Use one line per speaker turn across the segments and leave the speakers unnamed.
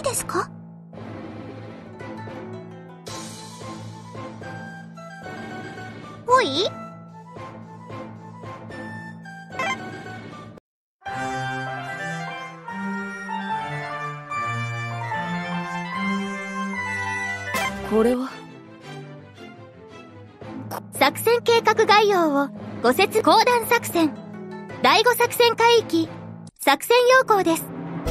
ですか？おい？
これは
作戦計画概要をご説講談作戦第5作戦海域作戦要項です。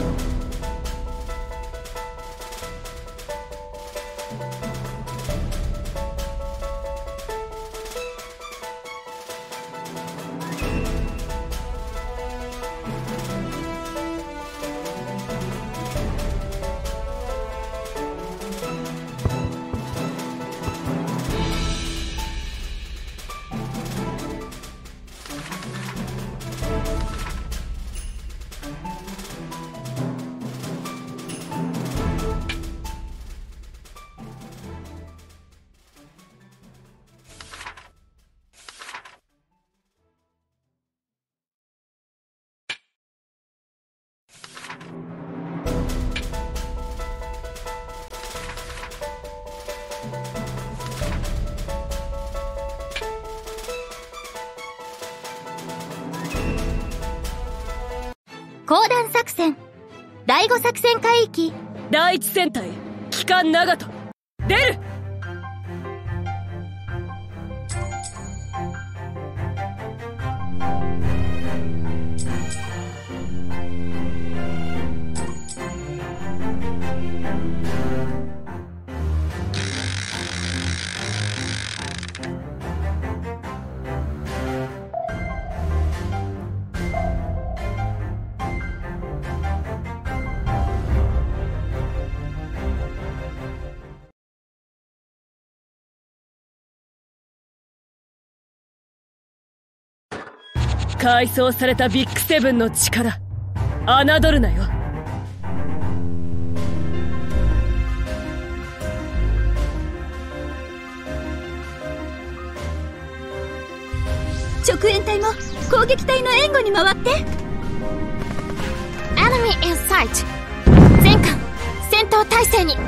講談作戦第5作戦海域
第一戦隊機関長門出る。改装されたビッグセブンの力侮るなよ。
直援隊も攻撃隊の援護に回って。 Enemy in sight。 全艦戦闘態勢に。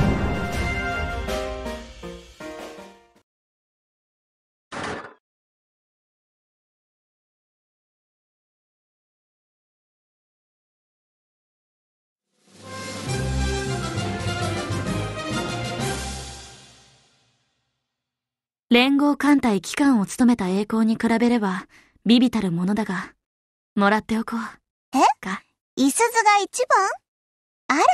連合艦隊機関を務めた栄光に比べれば微々たるものだが、もらっておこう。
え？
か。
いすずが一番？あら。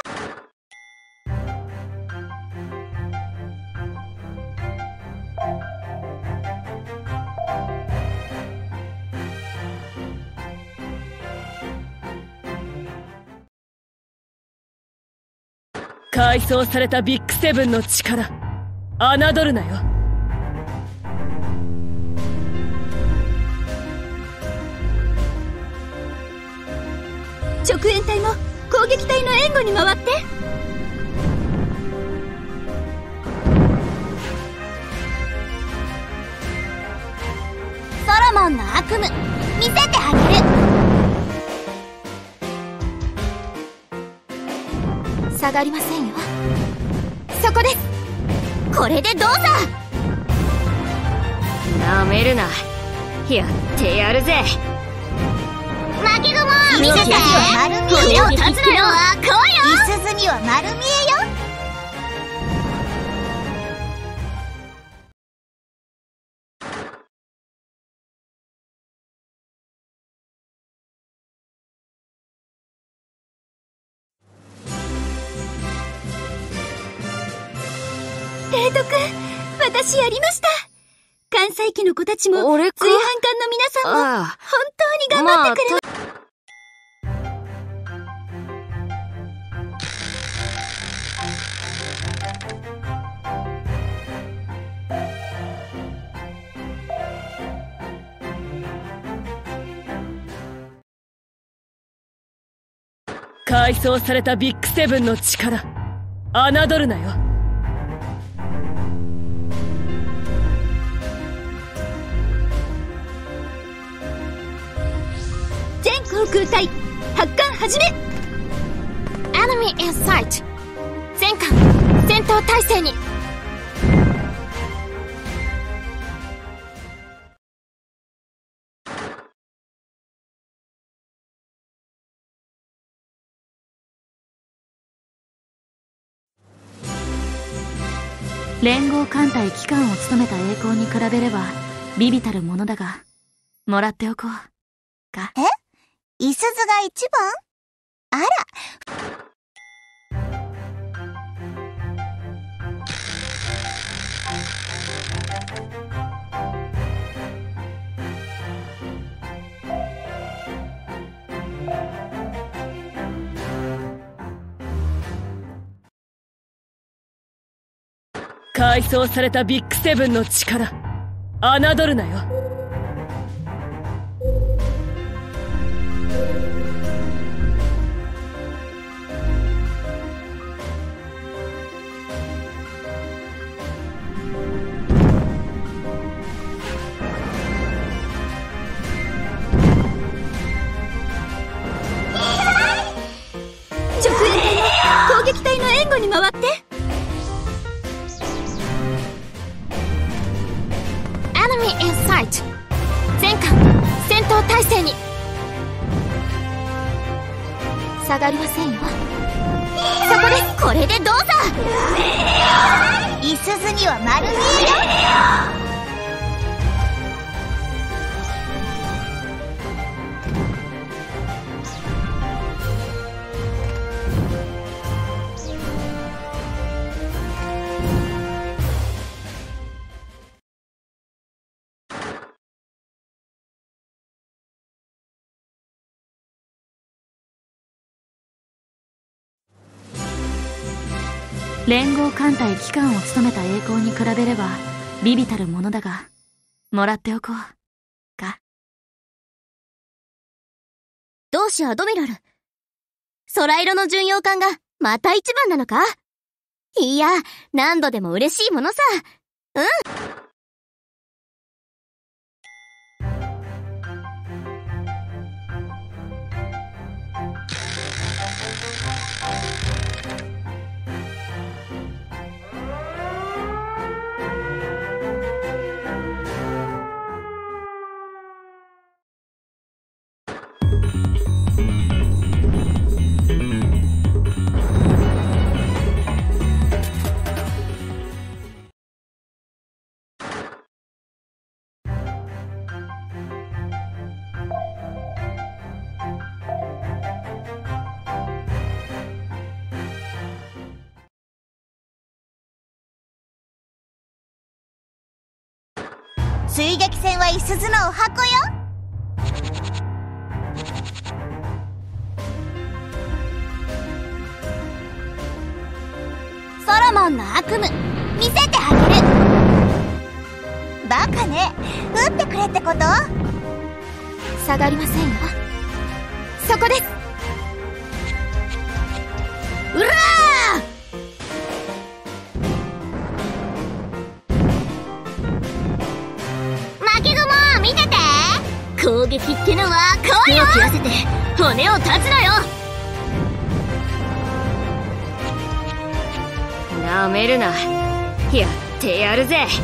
改装されたビッグセブンの力侮るなよ。
直援隊も攻撃隊の援護に回って。
ソロモンの悪夢見せてあげる。
下がりませんよ。そこです。これでどうぞ。
なめるな、やってやるぜ。
負け雲見せて。丸見えよ。立つのよ。こうよ。いすずには丸見えよ。
レイト君、私やりました。関西機の子たちも
俺か。
随伴艦の皆さんも本当に頑張ってくれま、
改装されたビッグセブンの力侮るなよ。
全航空隊発艦始め。
Enemy in sight。
戦艦戦闘態勢に。
連合艦隊機関を務めた栄光に比べれば微々たるものだが、もらっておこうか。
いすずが一番？あら。
改装されたビッグセブンの力、侮るなよ。
直衛隊の攻撃隊の援護に回って。Enemy in sight。全艦戦闘態勢に。下がりませんよ。そこです。これでどうぞ。
いすずには丸見えよ。
連合艦隊機関を務めた栄光に比べれば微々たるものだが、もらっておこうか。
同志アドミラル、空色の巡洋艦がまた一番なのか？いや、何度でも嬉しいものさ。うん。
追撃戦はいすずのお箱よ。
ソロモンの悪夢見せてあげる。
バカね、撃ってくれってこと？
下がりませんよ。そこです。うらー！負け雲見てて。攻撃ってのはこうよ。手を切らせて骨を断つなよ。
なめるな。やってやるぜ。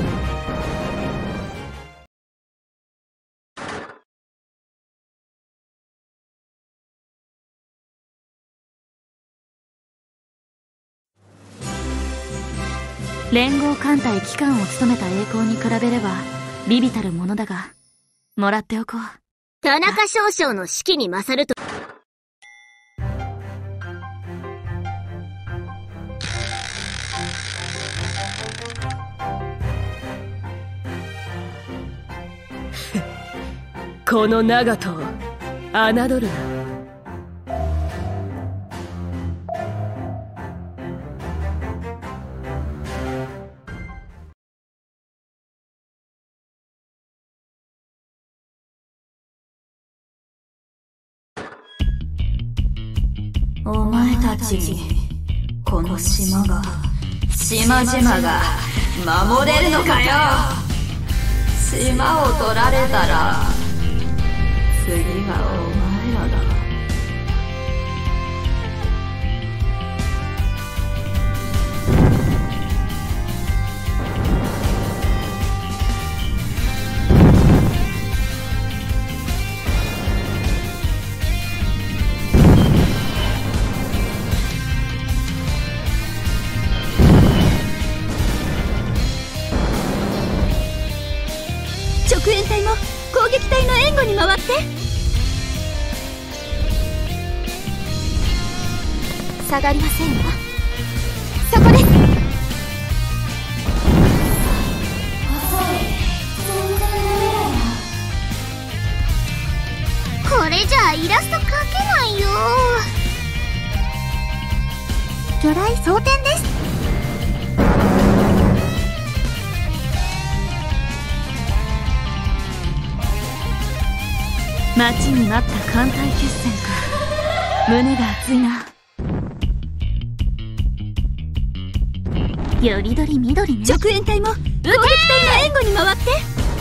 連合艦隊機関を務めた栄光に比べれば微々たるものだが、もらっておこう。
田中少将の士気に勝ると。
この長門を侮るな。
お前たちにこの島が守れるのかよ。島を取られたら次はお前らだ。
直援隊も攻撃隊の援護に回って。下がりませんわ。そこです。
これじゃあイラスト描けないよ。魚雷装填です。
待ちに待った艦隊決戦か。胸が熱いな。よりどりみどりね。
直援隊も攻撃隊の援護に回って。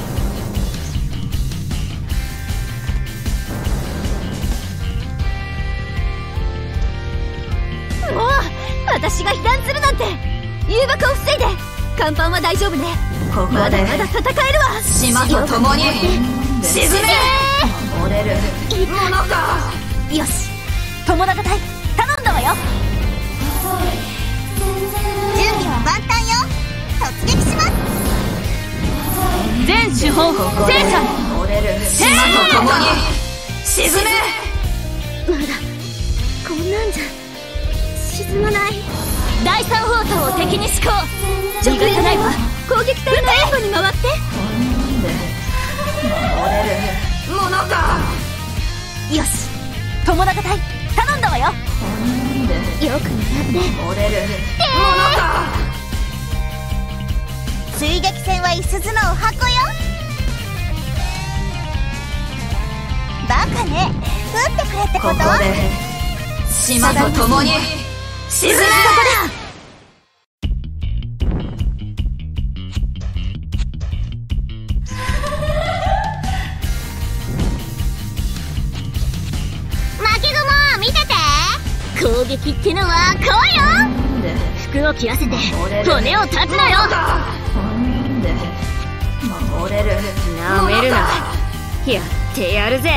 もう私が被弾するなんて。誘爆を防いで。甲板は大丈夫ね。
ここで
まだまだ戦えるわ。
島と共に沈め。折れるものか。
よし、友永隊頼んだわよ。
準備は万端よ。突撃します。
全手法戦車。
折れる島と共に沈め。
まだこんなんじゃ沈まない。
第三砲塔を敵に施行。
直援隊は攻撃隊の援護に回って。
折れるものか。
よし、友永隊頼んだわよ。よく狙って。
折れるものか。追撃戦は五十鈴のお箱よ。バカね、撃ってくれってこと。ここで島と共に沈め。
攻撃ってのはこうよ。服を切らせて骨を断つのよ。
折れる
なめるな。やってやるぜ。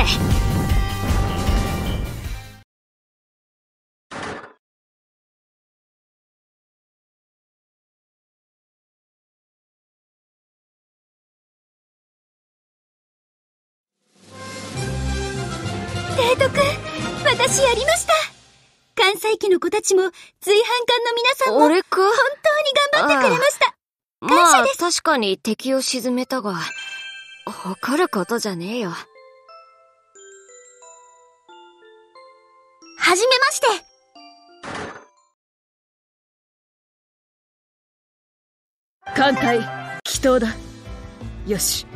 提督、私やりました。関西機の子たちも随伴艦の皆さんも
俺か。
本当に頑張ってくれました。感謝です。
まあ確かに敵を沈めたが、誇ることじゃねえよ。
はじめまして。
艦隊祈祷だ。よし、